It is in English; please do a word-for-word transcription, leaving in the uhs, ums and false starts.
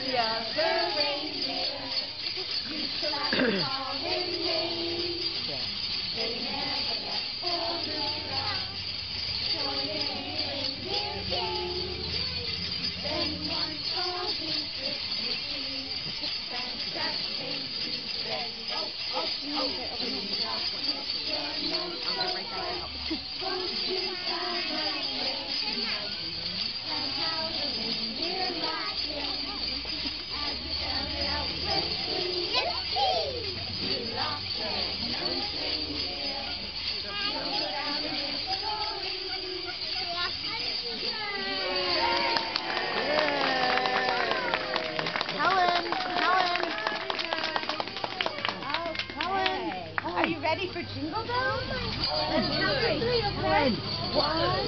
Yeah. The reindeer used to like to call him names. Yeah. They never let old around. Joined in reindeer games. Then one called him Christmas. Santa came to say, oh, oh, oh, do not put your nose on my face. Won't you tell my reindeer and how the reindeer like him? As we started out with Slinky and Steve, we lost the nose reindeer. Told out a good story. Helen, Helen. Oh, Helen. Are you ready for Jingle Bells? Let's count to three, okay? One.